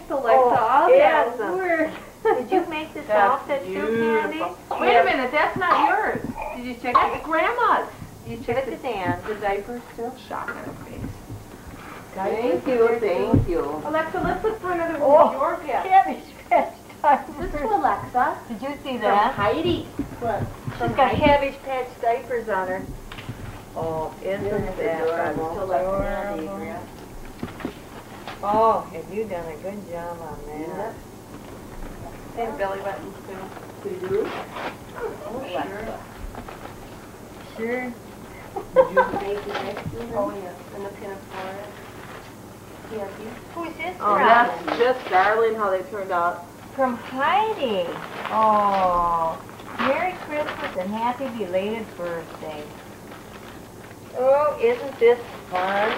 Thanks, Alexa. All that awesome. work. Did you make this outfit too, Candy? Wait a minute, that's not yours. Did you check That's it? Grandma's. You Give it to Dan. the diapers still? Shock on her face. Thank you, thank you. Alexa, let's look for another Oh, one of your gifts. Cabbage patch This diapers. to Alexa. Did you see From that? Heidi. What? She's got Cabbage Patch diapers on her. Oh, isn't That's that adorable. To Alexa and adorable? Adria. Oh, have you done a good job on that? And belly buttons too. Did you? Alexa. Sure. Did you make the next one? Oh yeah, and the pin for it. Yeah, Who's this oh, from? that's just darling how they turned out. From Heidi. Oh, Merry Christmas and happy belated birthday. Oh, isn't this fun?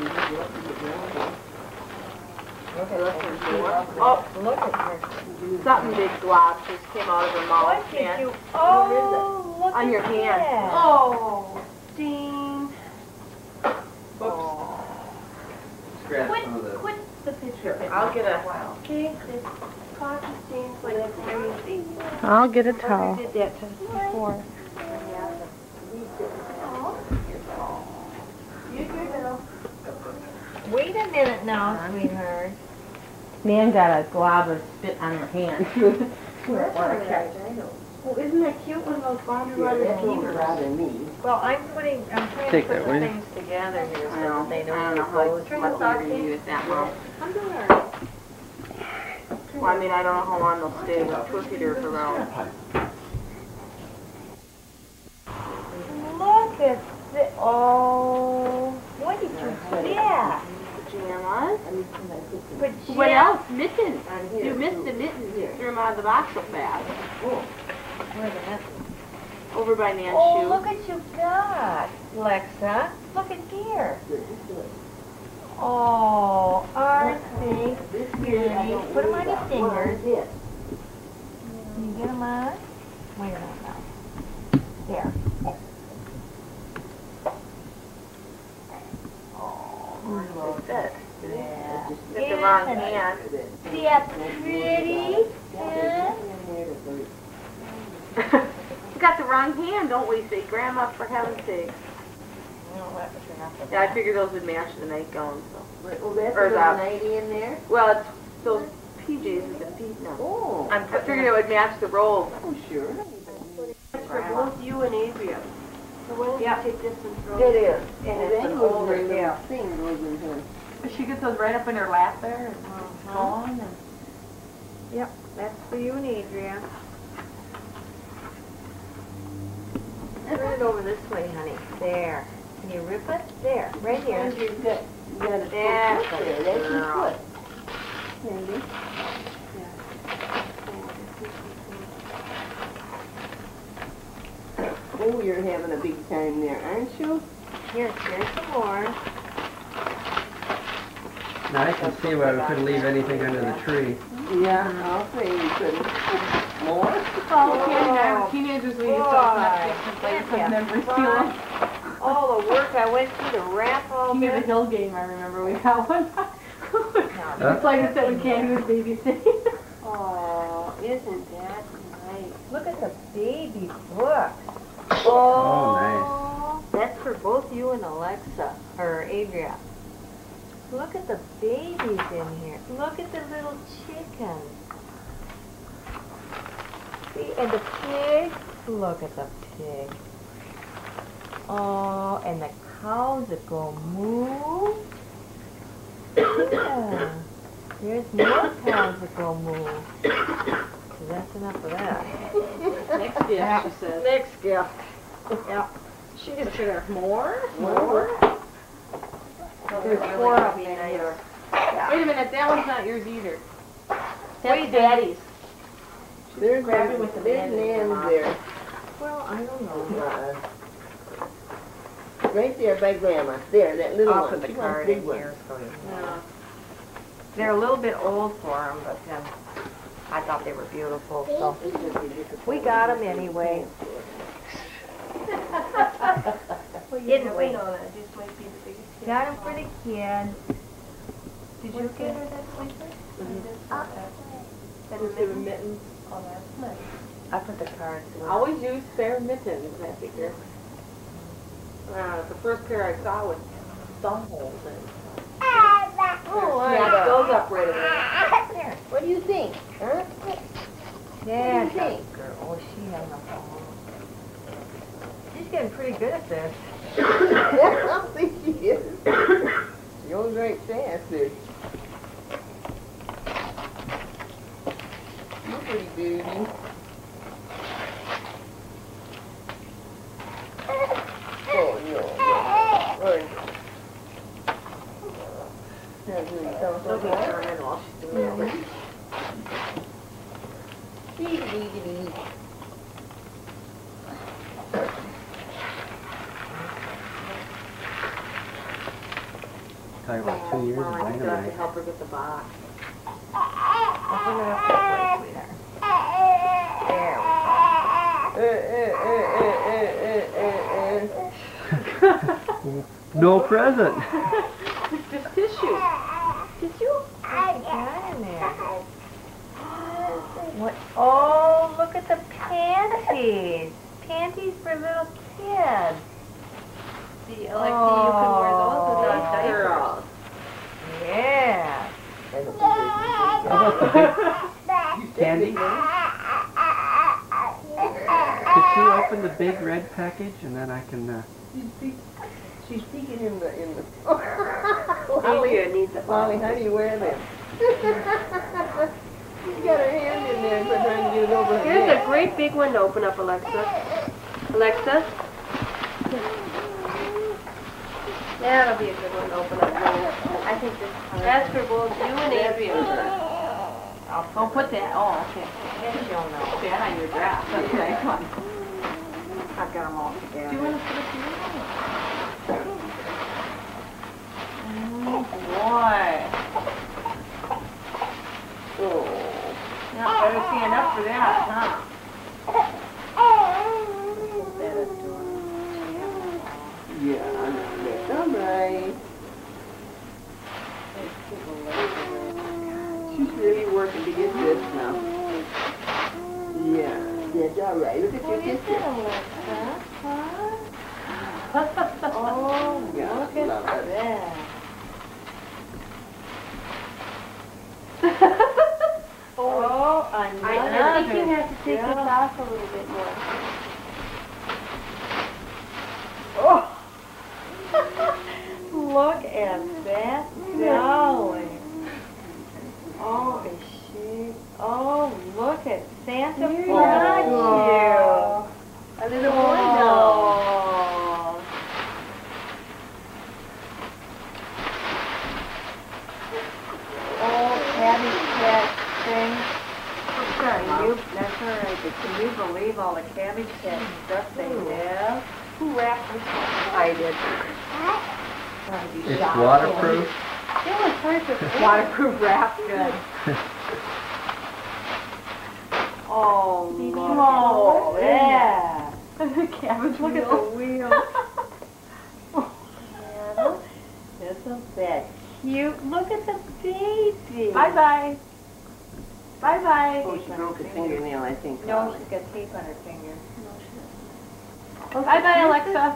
Look at her. Oh, Look at her. something big glob just came out of her mouth. What did Can't- you? Oh, look On at your hand. that. Oh, ding. Oh. Scratch some of the... Quit the picture. I'll get a... See, this coffee stains like crazy. I'll get a I towel. did that to before. Wait a minute now, sweetheart. Nan got a glob of spit on her hand. Well, isn't that cute when those boundary Yeah, runners that's keep over her? rather me. Well, I'm trying Take to that put with the you. things together here I so know. that they I don't know don't how close. much my you're gonna use that long. I'm doing all right. Well, I mean, I don't know how long they'll stay. Twist eaters around. Look at the, oh, what did you get? Pajamas. Pajamas. What else? Mittens. You missed the mittens. You threw them out of the box so fast. Where's the message? Over by Nan's Oh, shoe. look what you got, Lexa. Look at here. Oh, aren't they pretty? Put them on your fingers. Can you get them on? Wait a minute now. There. Oh, Look at yeah. Get the wrong hand. See that pretty? Yeah. You got the wrong hand, don't we? Say, Grandma, for heaven's sake. Yeah, I figured those would match the nightgown. So. Well, that's Or a that- little nightie in there. Well, it's those PJs with the feet now. Oh. I figured it would match the robe. Oh, sure. It's for both you and Adria. So why don't you take this and throw It is. And And it's then an goes older her little yeah. thing goes in here. She gets those right up in her lap there and on. And Yep, that's for you and Adria. Turn it over this way, honey. There. Can you rip it? There, right here. And you've got, you got a foot That's there. That's your girl. foot. Cindy. Oh, you're having a big time there, aren't you? Here's some more. Now I can see why we couldn't leave anything under the tree. Yeah, I'll say you couldn't. More? Oh, teenagers when you saw Netflix and play some memory stealing. All the work I went through to wrap all King of the this. Hill game, I remember we got one. Now, It's like I said when Candy was babysitting. oh, isn't that nice? Look at the baby books. Oh, That's for both you and Alexa, or Adria. Look at the babies in here. Look at the little chickens. See, and the pig. Look at the pig. Oh, and the cows that go moo. Yeah. There's more cows that go moo. So that's enough of that. Next gift, she says. Next gift. Yeah. She just should have more. There's 4 of them in here. Wait a minute, that one's not yours either. That's Daddy's. There's grabbing with the there's band-aid Nan's on. there. Well, I don't know. Right there by Grandma. There, that little I'll one. put the She wants card big in ones. here for you. Yeah. They're a little bit old for them, but I thought they were beautiful, so we got them anyway. Well, you Didn't never we? know, that just might be the biggest gift. Got them for the kids. Did you get her that sleeper? That is a mittens. Oh, that's nice. I put the cards away. Always use spare mittens, I figure. The first pair I saw was thumb holes in. Yeah, those up right away. What do you think? Huh? Yeah, What do you think? girl. Oh, she has no problem. She's getting pretty good at this. I don't think she is. She goes right fast there. You're pretty beauty. Oh, no. Right. That's really tough. She'll be turning while she's doing it. Talking about 2 years of Mom, I still have to dynamite. help her get the box. Open it up that way, sweetheart. No present. It's just tissue. Tissue? What's it got in there? What? Oh, look at the panties. Panties for little kids. See, Alexi, you can wear those without diapers. Girls. Yeah. How about the big candy? Could she open the big red package and then I can, She's peeking in the Adria needs a Molly, how do you wear them? She's got her hand in there and trying to get it over her Here's neck. a great big one to open up, Alexa. Alexa? That'll be a good one to open up. I think this that's for both you and Adria. Oh, put that. Oh, okay. Then she'll know. Okay, I had your draft. Okay, come on. I've got them all together. Do you want to put it to you? Oh, boy. Oh. Not better see enough for that, huh? Yeah, that's all right. She's really working to get this now. Yeah, that's all right. Look at your sister. Oh, Yeah, look at love it. that. Oh, I think you have to take this off a little bit more. Oh. Look at that darling. Oh, is she? Oh, look at Santa brought you. A little boy doll. Oh. Oh, Patty Cat thing. That's all right, but can you believe all the Cabbage Patch stuff they have? Who wrapped this one? I did. it's waterproof. It was perfect. Waterproof wrap, good. Oh, Oh, yeah. The cabbage Look at the wheel. Isn't that cute? Look at the baby. Bye-bye. Bye-bye. Oh, she broke a fingernail, I think. No, she's got tape on her finger. Bye-bye, Alexa.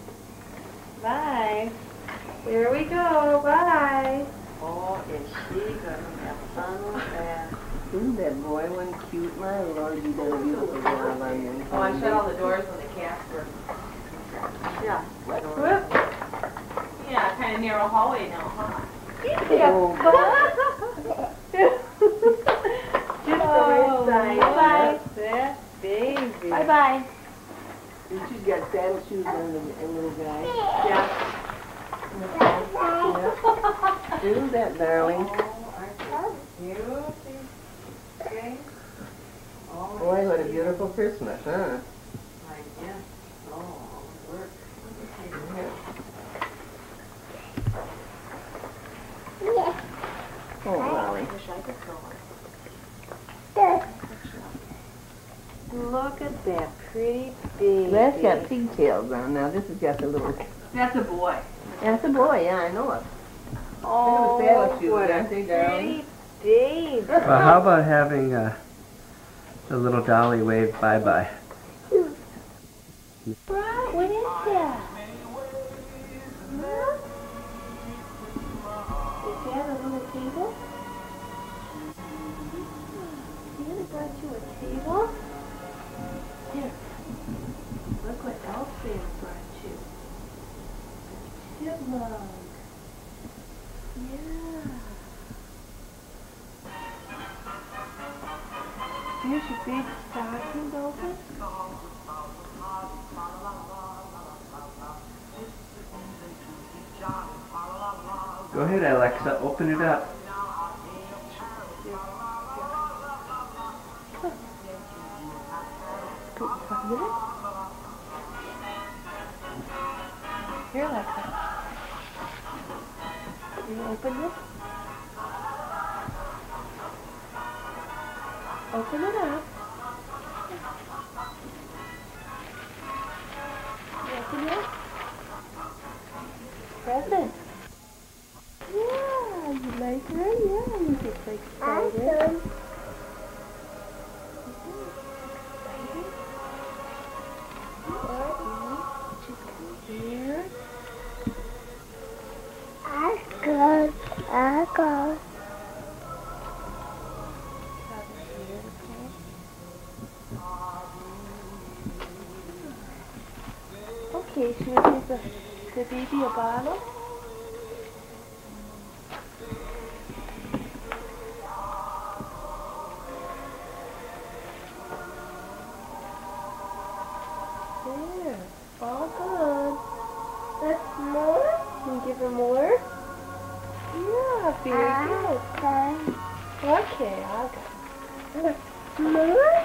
Bye. Here we go. Bye. Oh, is she gonna have fun with that? Isn't that boy one cute? My Lord, you done a beautiful job on him. Oh, I shut all the doors when the cats were. Yeah. Whoop. Yeah, kind of narrow hallway now, huh? Oh, Just Oh, bye. bye. That baby. Bye-bye. and she's got saddle shoes on the little guy. Yeah. Do that, darling. Boy, what a beautiful Christmas, huh? Oh, Molly. Look at that pretty baby. That's got pigtails on. Now this has got the little. That's a boy. That's a boy. Yeah, I know it. Oh, what a pretty day. Well, how about having the little dolly wave bye-bye? Right, what is that? Huh? Is that a little table? Santa brought you a table? Here. Look what else Santa brought you. Chipmunk. Yeah. Here's your big stocking open. Go ahead, Alexa, open it up. Here, Alexa. You open this? Open it up. You open it? Present. Yeah, you like her? Yeah, you get so excited. Here. I go. Okay, should we give the baby a bottle? There, all good. That's more? Can you give her more? Yeah, very good. Okay, I'll go. More?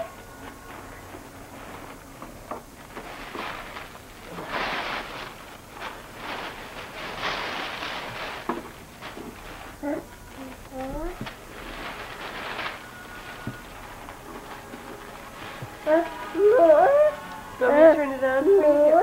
More? Let me turn it on for you.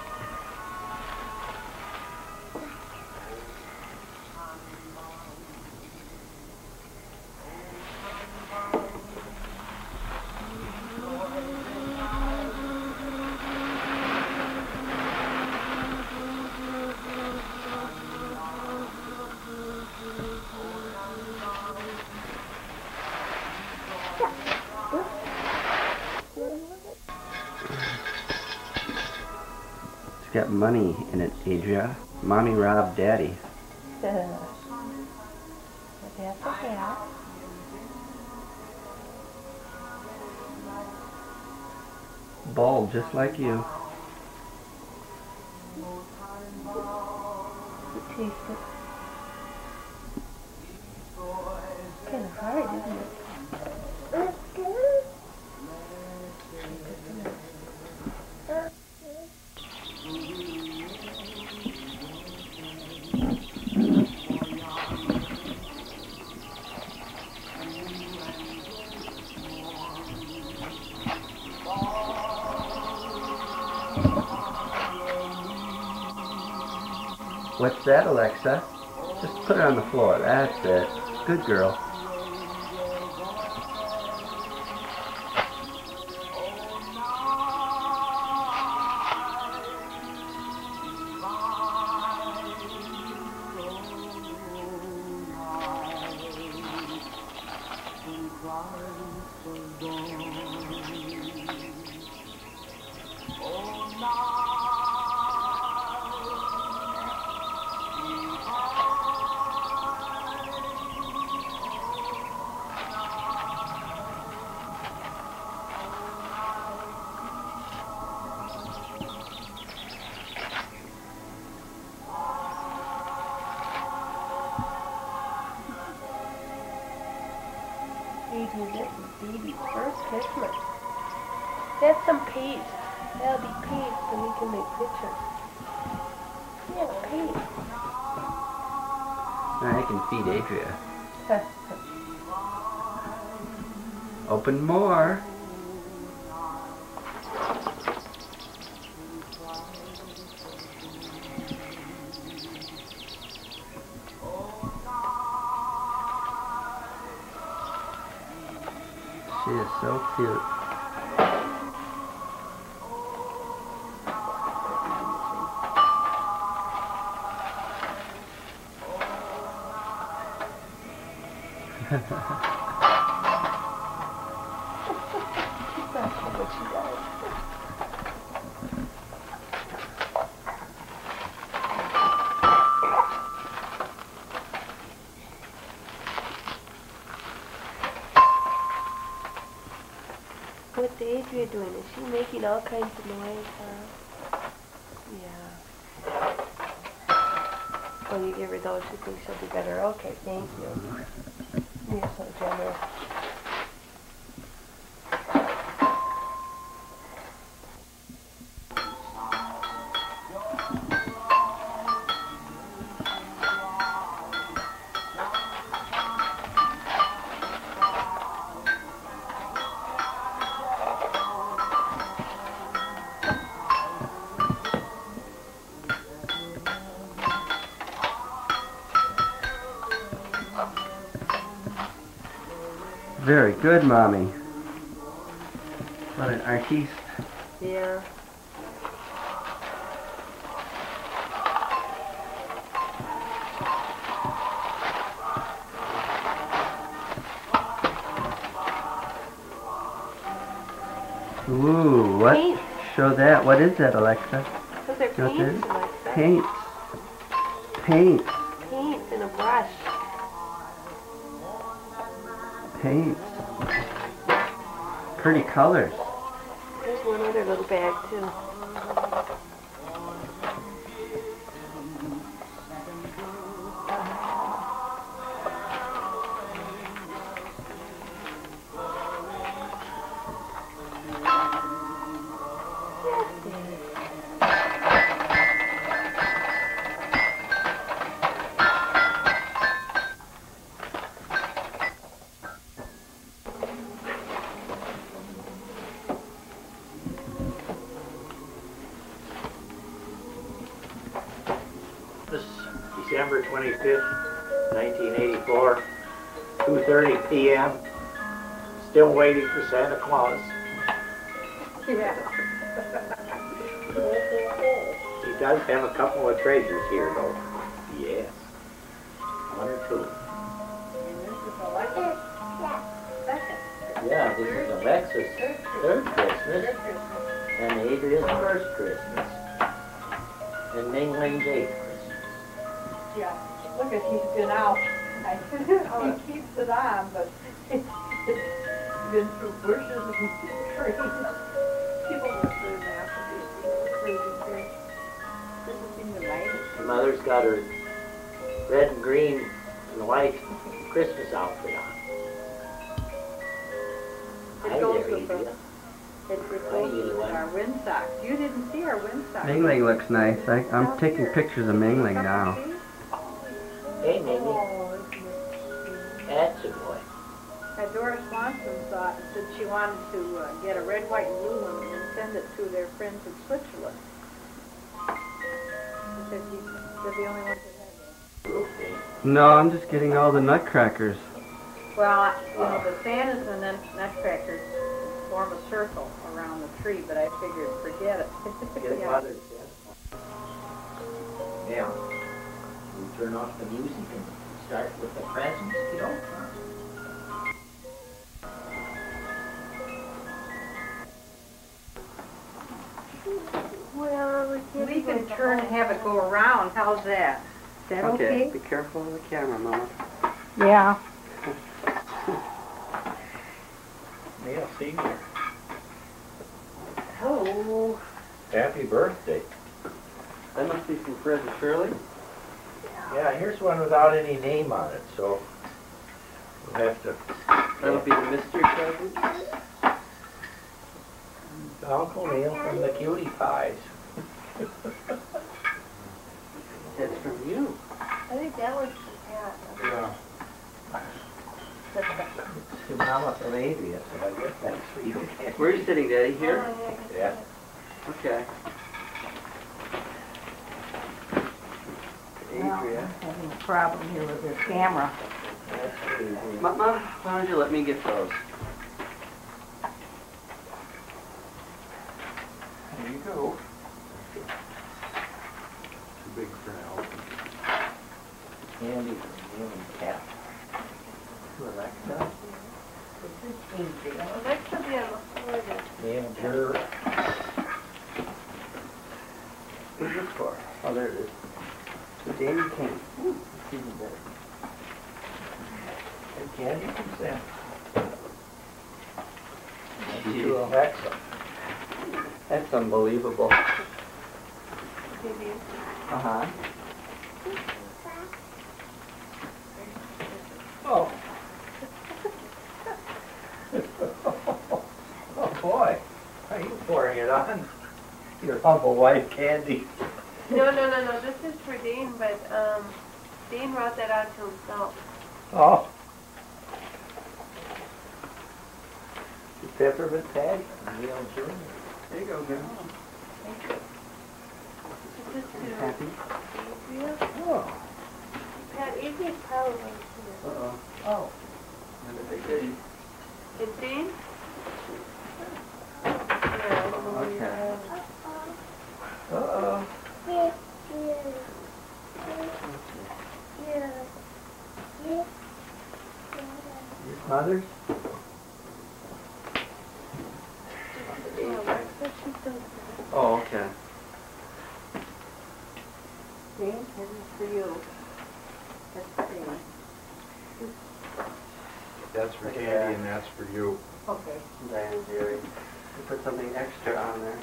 It's got money in it, Adria. Mommy robbed Daddy. That's okay. Bald, just like you. Taste it. Kind of hard, isn't it? What's that, Alexa? Just put it on the floor. That's it. Good girl. Adrian, this is baby's first Christmas. That's some paste. That'll be paste and we can make pictures. Yeah, paste. I can feed Adria. Open more. She is so cute. That's what she does. What's Adria doing? Is she making all kinds of noise, huh? Yeah. Oh, you give her those, you think she'll be better. Okay, thank you. You're so generous. Very good, Mommy. What an artiste. Yeah. Ooh, what? Paint. Show that. What is that, Alexa? Those are You know what that paints, is? Alexa. Paints. Paints. Paints and a brush. Paints. Pretty colors. There's one other little bag, too. December 25th, 1984, 2:30 p.m. Still waiting for Santa Claus. Yeah. He does have a couple of treasures here, though. Yes. One or two. Yeah, this is Alexa's third Christmas, and Adria's first Christmas, and Ming Ling's eighth Christmas. Yeah, look at he's been out. He keeps it on, but it's been through bushes and trees. People were through now for these crazy things. This has been the night. Mother's got her red and green and white Christmas outfit on. Hi It goes there, with the, Adria. it goes with our wind socks. You didn't see our wind socks. Mingling looks nice. I'm taking pictures of Mingling now. Hey, Mingy. That's a boy. Doris Swanson saw it and said she wanted to get a red, white, and blue one and send it to their friends in Switzerland. She said they're the only ones that have that. No, I'm just getting all the nutcrackers. Well, you know, the Santas and then nutcrackers form a circle around the tree, but I figured forget it. Get Yeah. Mother's Now, we turn off the music and start with the presents, you know? Well, We can turn and have it go around. How's that? Is that okay? Be careful of the camera, Mama. Yeah. Neil Senior. Oh. Happy birthday. That must be from Fred and Shirley. Yeah, here's one without any name on it, so we'll have to... That'll be the mystery present. Uncle Neil from the Cutie Pies. That's from you. I think that was Yeah. To Mama from Adria, so I guess that's for you. Where are you sitting, Daddy? Here? Yeah. Okay. Adria. Having a problem here with this camera. That's for Adria. Mama, why don't you let me get those? big crowd. Candy from you and Cap. To Alexa. Alexa be on the floor there. And her. Who's this for? Oh, there it is. The Danny King. Ooh, it's even better. And Candy from Sam. And to Alexa. That's unbelievable. Maybe. Uh-huh. Oh. Oh boy, are you pouring it on? Your humble wife, Candy. No. This is for Dane, but Dane brought that out to himself. Oh. The peppermint patty. Neil Jr. There you go, Jim. This is to Happy? Adria. Oh. Pat, Adria's probably here. Uh-oh. Oh. And a big goodie. And Dane? Yeah, I don't know where you're Okay. at. Uh-oh. Your mother's? Yeah, Alexa, she does that. Oh, okay. Dane, this is for you. That's for Dane. That's for Candy and that's for you. Okay. Diane and Jerry. You put something extra on there.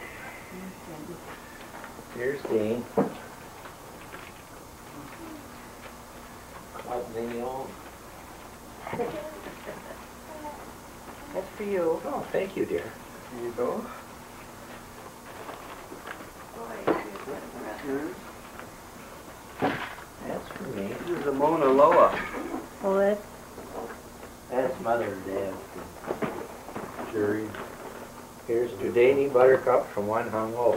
Here's Dean. Club Neil. That's for you. Oh, thank you, dear. Here you go. Boy, Adria's got a breath. Yours. That's for me. This is a Mona Loa. Well, That's Mother and Dad. Jerry. Here's to Danny Buttercup from One Hung Low.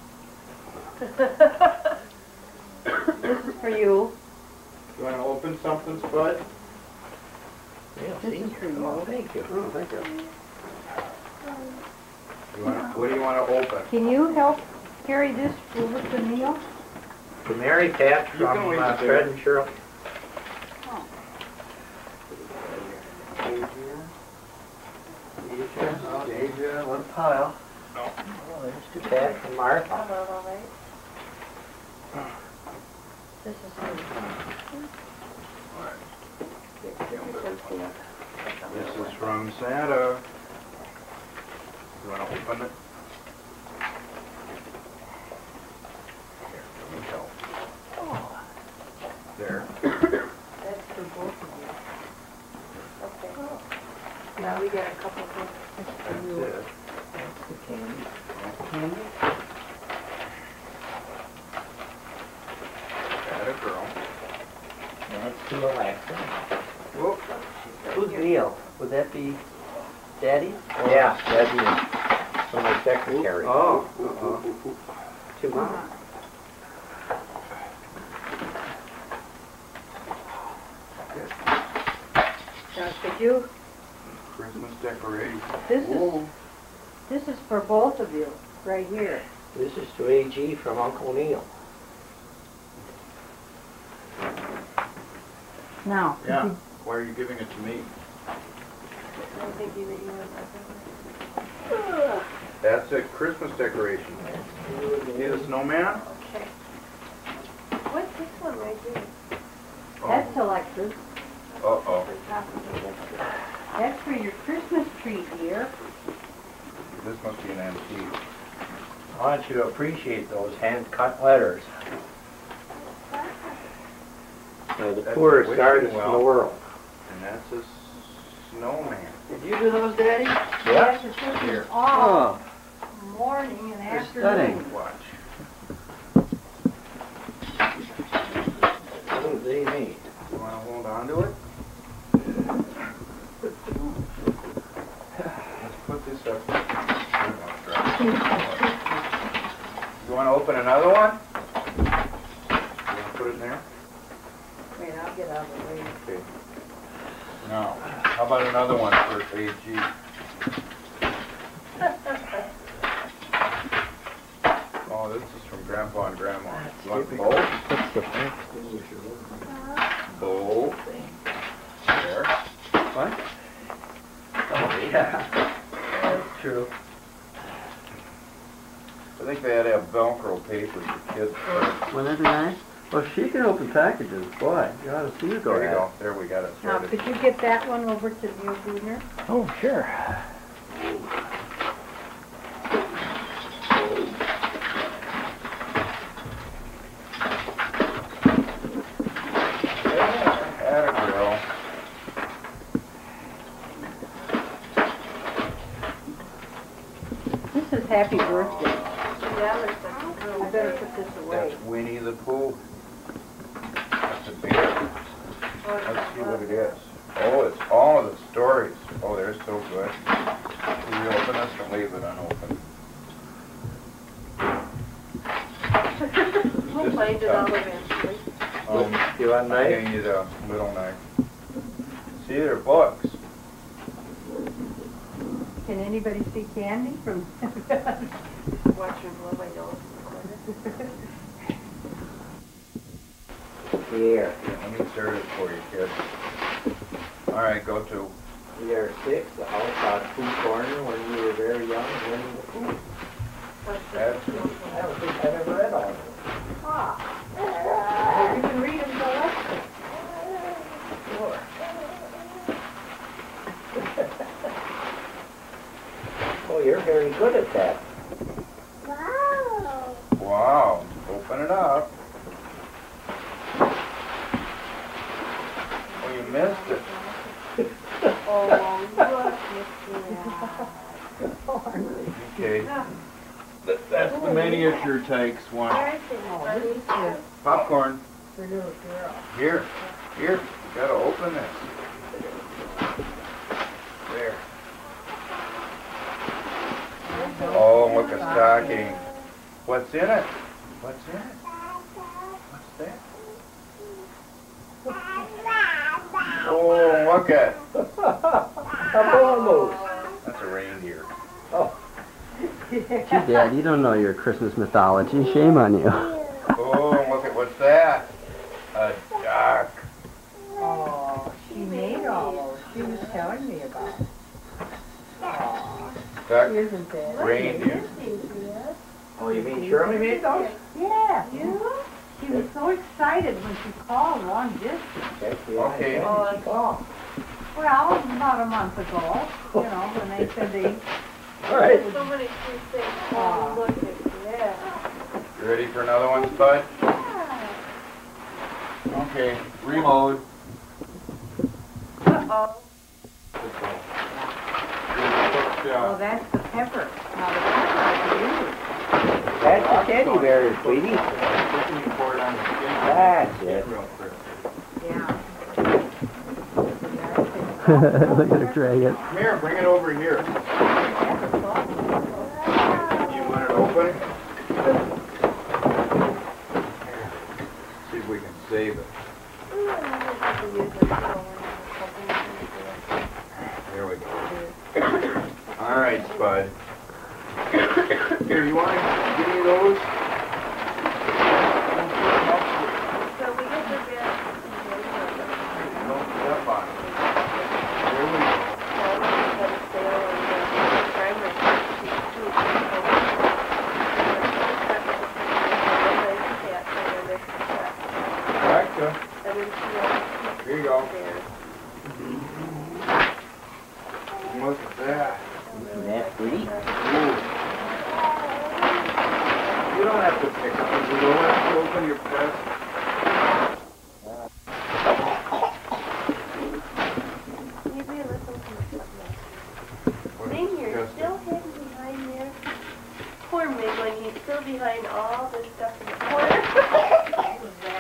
This is for you. You want to open something, Spud? Yeah, This see? is for you. Oh, thank you. Oh, thank you. What do you want to open? Can you help carry this over to Neil? To Mary Pat You can from leave it there. Fred and Cheryl. Adria, one pile. No. Oh, there's to Pat from Martha. All right. This is for This is from Santa. You want to open it? Here, let me help. There. That's for both of you. Okay. Now we got a couple of things. That's it. That's the candy. Candy? Got a girl. That's to Alexa. Whoop. Who's Neil? Would that be Daddy? Yeah, that'd be my secretary. Oh. To Mom. Now, could you, Christmas decoration. this is for both of you, right here. This is to AG from Uncle Neil. Now, Yeah. Why are you giving it to me? I'm thinking that you want that. That's a Christmas decoration. See the snowman? Okay. What's this one right here? that's Alexa's. Uh-oh. The top of the list. That's for your Christmas tree, dear. This must be an antique. I want you to appreciate those hand-cut letters. They're the That's poorest wishing artists in well. the world. And that's a snowman. Did you do those, Daddy? Yes, it's just Here. all Oh, morning and they're afternoon. stunning. Watch. What do they mean? You want to hold on to it? Let's put this up. You want to open another one? You want to put it in there? Wait, I'll get out of the way. Okay. Now, how about another one for AG? Oh, this is from Grandpa and Grandma. You want both? What's the thing? Both. There. What? Oh, yeah. That's true. I think they had to have Velcro papers for kids. Wouldn't that be nice? Well, she can open packages. Boy, you ought to see her go There you ahead. go. There, we got it Now, started. could you get that one over to the Bruner? Oh, sure. Adria. This is happy birthday. Yeah, looks like a I real better big. put this away. That's Winnie the Pooh. That's a bear. Let's see what it is. Oh, it's all of the stories. Oh, they're so good. We open this and leave it unopened. We'll find it out eventually. You want a I knife? gave you the little knife. See, they're books. Can anybody see Candy from? Watch her blow my nose in the corner. Here. Let me insert it for you, kid. All right, go to. We are 6, the house on Pooh Corner when we were very young, Winnie the Pooh. That's I don't think I've ever read all of them. Well, you can read them, go Sure. Oh, you're very good at that. Wow. Open it up. Oh, you missed it. Oh, look, Okay. That's the miniature takes one. Popcorn. for little girl. Here. Here. You gotta open this. There. Oh, look, a stocking. What's in it? What's in it? What's that? Oh, look at. A bull That's a reindeer. Oh. Gee, Dad, you don't know your Christmas mythology. Shame on you. Oh, look at what's that? A duck. Oh, she made all those. She was telling me about. Oh, Duck. isn't that? Reindeer. Oh, you mean Shirley made those? Yeah. She was so excited when she called long distance. That's the Okay. idea. When did she call? Well, about a month ago, you know, when they said they. All right. so many cute things. Oh, look at that. You ready for another one, Spud? Okay, reload. Uh-oh. Oh, that's the pepper. Now the pepper I can use. That's the teddy bear, sweetie. That's it. Yeah. Look at her drag it. Here, bring it over here. You want it open? See if we can save it. There we go. All right, Spud. Here, you want to give me those? So we get the bed. Don't step on it. There we go. Gotcha. Here you go. Look at that. Isn't that pretty? Ooh. You don't have to pick them. You don't have to open your present. Maybe a little Ming, you're still hidden behind there. Poor Ming, he's still behind all this stuff in the corner.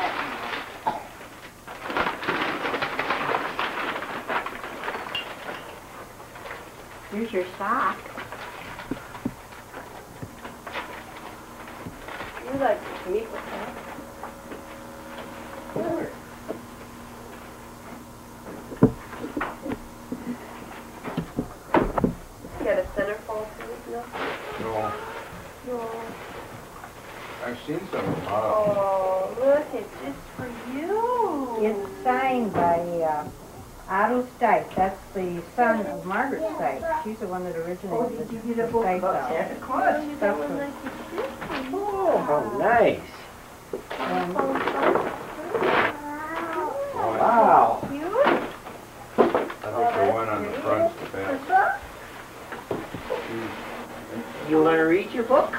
Here's your sock. You like to meet with that. You got a centerfold too, no? No. No. There's seen some. Oh, look, it's just for you. It's signed by Otto Stipe. That's the son of Margaret Stipe. She's the one that originated the Stipe doll. Oh, you got one like this. Oh, how nice. Wow. Cute. I like the one on the front's the best. You want to read your book?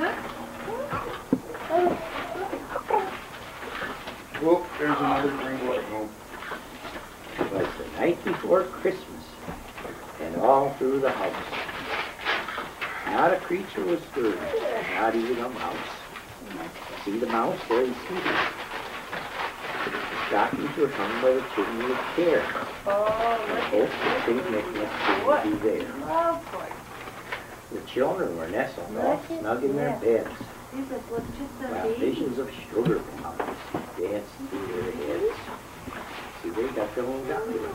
Whoop, there's another green light. Whoop. It was the night before Christmas, and all through the house. Not a creature was stirring, not even a mouse. See the mouse? There he's seated. The stockings were hung by the chimney with care. I hope the St. Nicholas would be there. Lovely. The children were nestled all snug in their beds, These are just a while baby. visions of sugar plums danced through their heads. See, they got their own doctor.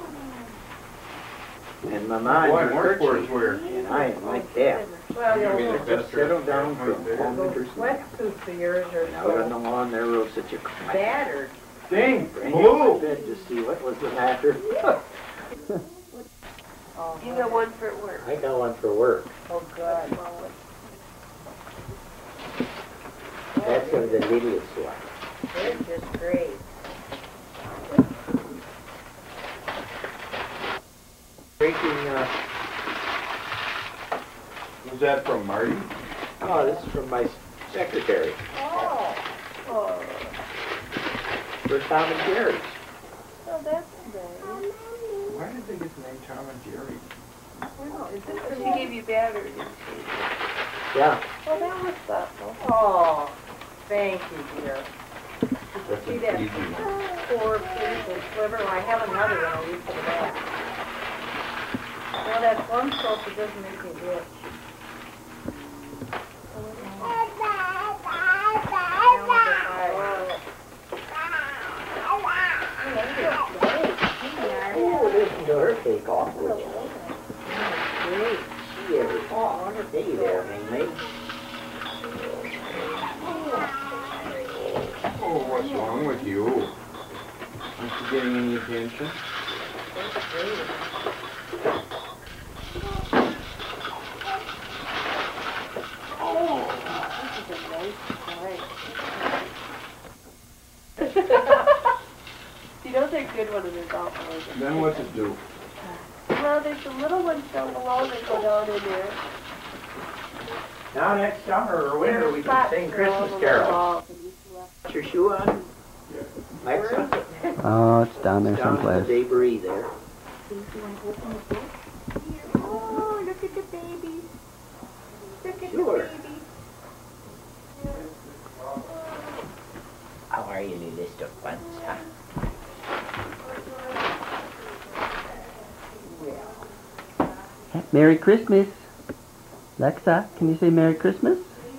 And Mama Boy, and more her sports kerchief, wear. and I in my cap. Well, Give me the Just best settled dress. down for a long winter's nap. sweatsuits of yours are And out on the so lawn there rose such a quiet. battered. Ding! Ran into my Move! bed to see what was the matter. Oh, You got one for work. I got one for work. oh, good. That's of the littlest one. They're just great. Breaking, Was that from Marty? oh, this is from my secretary. Oh, For Tom and Jerry. oh, that's nice. Why did they get the name Tom and Jerry? She gave you battery, didn't she? Yeah. Oh, that was thoughtful. Oh, thank you, dear. That's See an that easy one. poor piece of sliver? I have another one I'll use for the back. Well, that plum soap, it doesn't make me itch. Oh, listen to her take off, would you? Great. She ever on her day there, Mamie. Oh, what's wrong with you? Aren't you getting any attention? You know they're good when it's awful, isn't it? Then what's it do? Well, there's the little ones down below that go down in there. Now next summer or winter we can sing Christmas carols. Put your shoe on, Alexa. Oh, it's down there Down in the someplace. debris there. Oh, look at the babies. Look at Sure. the babies. How are you, little ones, huh? Merry Christmas. Lexa, can you say Merry Christmas?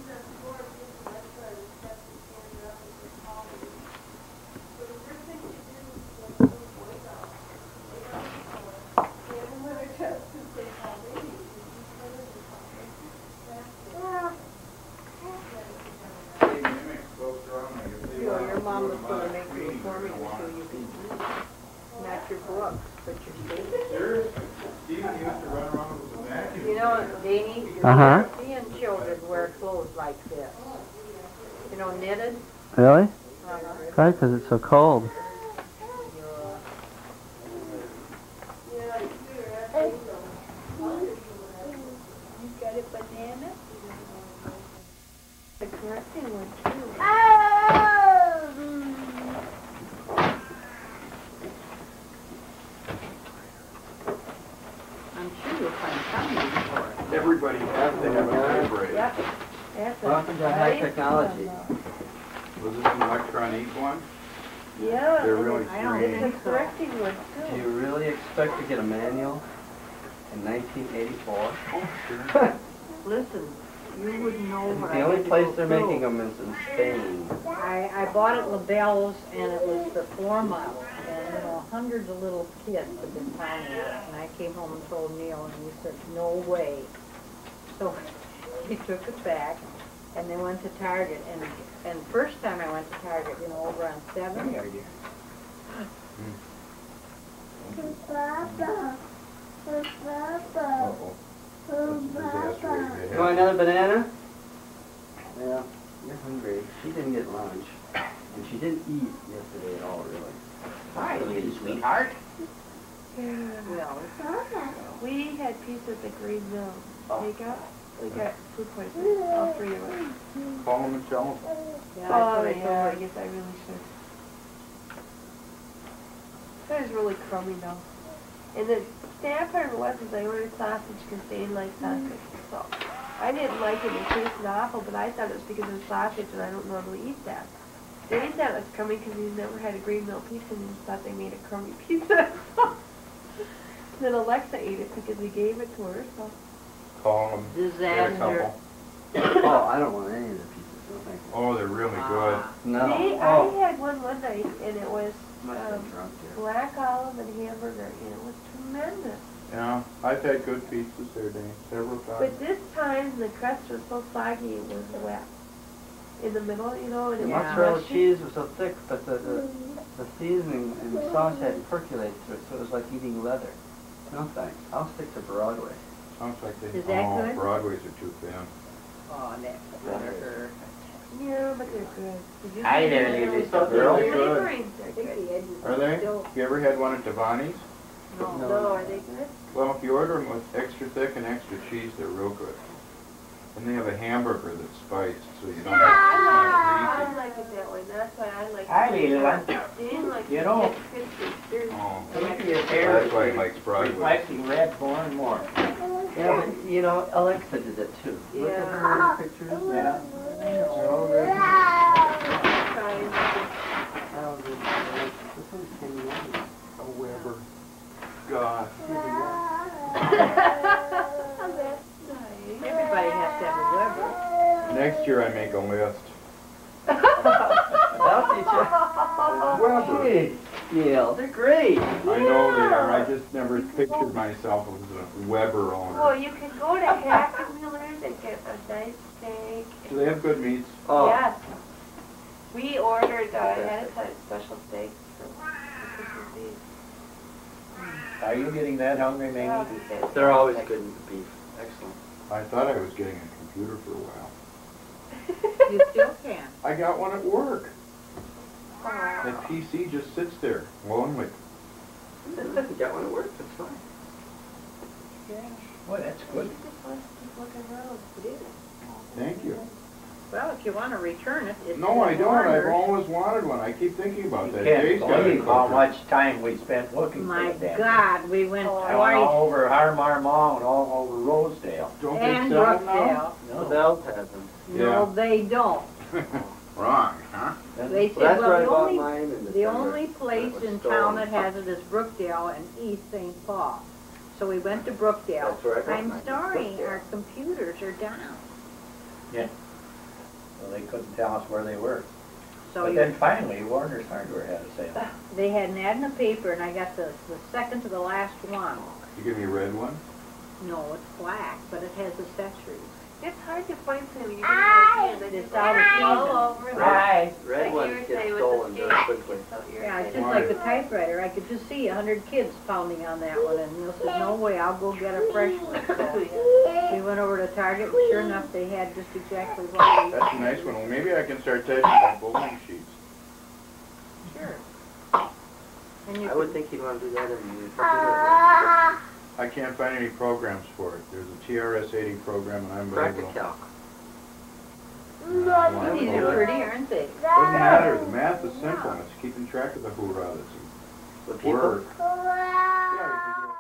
Your mom was going to make you for me so you can not your books, but your statement. Steven used to run around with a vacuum. You know, Danny, Uh-huh. European children wear clothes like this. You know, knitted. Really? Uh-huh. Probably because it's so cold. You got a banana? The correcting one too. I'm sure you'll find something for it. Everybody has to have a typewriter. Yep. That's Welcome to high technology. Was this an electronic one? Yeah. They're really I don't strange. It's a correcting one Do too. you really expect to get a manual in 1984? Sure. Listen, you wouldn't know what I The only had to place go they're through. making them is in Spain. I bought it LaBelle's, and it was the floor model. And, you know, hundreds of little kids have been finding it. And I came home and told Neil, and he said, no way. So he took it back, and they went to Target, and first time I went to Target, you know, over on 7th. Uh-oh. That's a disaster waiting You ahead. want another banana? Well, you're hungry. She didn't get lunch. And she didn't eat yesterday at all, really. Hi, sweetheart. Well, We had pizza at the Green Mill takeout. We got food poisoning, all three of us. Call them and tell them. yeah, that's Oh what I yeah, told I her. guess I really should. That was really crummy though. And the sad part of it was is I ordered sausage because Dane likes sausage. So I didn't like it. It tasted awful, but I thought it was because it was sausage and I don't normally eat that. Dane thought it was crummy because he's never had a Green Mill pizza and he just thought they made a crummy pizza. Then Alexa ate it because we gave it to her. So. Call them. Get a Disaster. couple. Oh, I don't want any of the pizzas, no thank you. Oh, they're really good. No. See, Oh. I had one night and it was Must have been drunk, dear. black olive and hamburger and it was tremendous. Yeah, I've had good pizzas there, Dane, several times. But this time the crust was so soggy it was wet in the middle, you know, and The it was mozzarella mushy. cheese was so thick, but the seasoning and the sauce hadn't percolated through it, so it was like eating leather. No thanks. I'll stick to Broadway. Sounds like they, Is that oh, good? Broadways are too thin. Oh, that's better. Yeah, but they're good. Did you Hi see there, the ladies. ones? They're The really good. neighborings are good. Are they? You ever had one at Devani's? No. No, are they good? Well, if you order them with extra thick and extra cheese, they're real good. And they have a hamburger that's spiced, so you don't I have like it that way. That's why I like Hi, it. little one. Dan likes You it know- crispy. There's Oh, Look at your hair. that's why he likes Broadway. Reflecting red more and more. Yeah, but, you know, Alexa did it too. Look at her pictures. Yeah. They're all red. fries. Oh, this one's getting yummy. A Weber. God. That's nice. Everybody has to have a Weber. Next year I make a list. That'll teach you. Weber. Hey, Gail, they're great. I know they are. I just never pictured myself as a Weber owner. Well, you can go to Happy Wheelers and get a nice steak. Do they have good meats? Oh, Yes. We ordered ahead of time special steaks for Christmas Eve. Are you getting that hungry, Mamie? Oh, he said- they're always good in beef. Excellent. I thought I was getting a computer for a while. You still can. I got one at work. Oh. That PC just sits there, lonely. You got one at work, that's fine. Boy, that's He good. just wants to keep looking around. Thank you. Well, if you want to return it, it's No, I don't. I've Warner's. always wanted one. I keep thinking about You that. can't Jay's got a believe how cooker. much time we spent looking for My that damn thing. God, we went Oh, I went twice. all over Harmar and all over Rosedale. Don't And they sell them now? Brookdale. The Bells has them. No, they don't. Wrong, huh? They said, Well, that's where well, I the bought only, mine in the December. only place It was in stolen. town that has it is Brookdale and East St. Paul. So we went to Brookdale. That's where I got I'm mine, sorry, Brookdale. our computers are down. So they couldn't tell us where they were. So But then finally, Warner's Hardware had a sale. they had an ad in the paper, and I got the second to the last one. You give me a red one? No, it's black, but it has accessories. It's hard to find something. You can It's out of season. all over. Right. Red Like ones you were get saying with stolen the very skates. quickly. So you're Yeah, it's saying- just like the typewriter. I could just see 100 kids pounding on that one, and Neil said, no way, I'll go get a fresh one. So we went over to Target, and sure enough, they had just exactly what we... That's a nice one. Well, maybe I can start typing my bowling sheets. Sure. And you I could- would think you'd want to do that in the computer. I can't find any programs for it. There's a TRS-80 program and I'm unable. Practical. These are pretty, aren't they? Doesn't matter. The math is simple. It's keeping track of the hoorah that's The people. work. Yeah, we can do